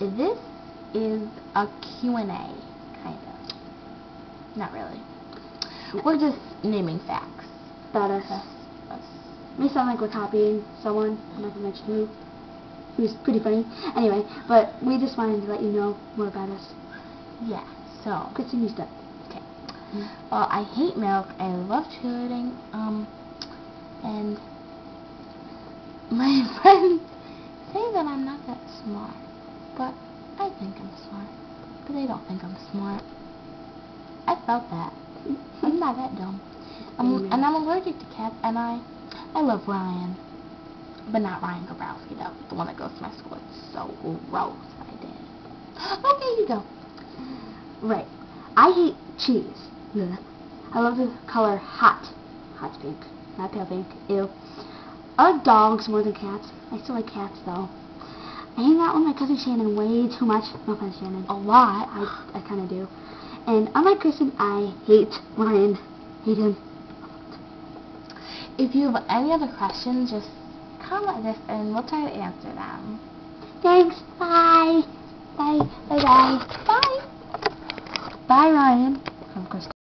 this is a Q&A, kind of. Not really. No. We're just naming facts. About us. May sound like we're copying someone. I'm not going to mention who. Who's pretty funny. Anyway, but we just wanted to let you know more about us. Yeah, so. Kristen, you start. Okay. Well, I hate milk. I love cheerleading. And my friends say that I'm not that smart. But I think I'm smart. But they don't think I'm smart. I felt that. I'm not that dumb. And I'm allergic to cats, and I love Ryan. But not Ryan Gabrowski, though. The one that goes to my school. It's so gross. I did. Okay, you go. Right. I hate cheese. Ugh. I love the color hot. Hot pink. Not pale pink. Ew. I like dogs more than cats. I still like cats, though. I hang out with my cousin Shannon way too much. No offense, Shannon. A lot. I kind of do. And unlike Kristen, I hate Ryan. Hate him. If you have any other questions, just comment this and we'll try to answer them. Thanks. Bye. Bye. Bye. Bye. Bye. Bye, Ryan. Of course.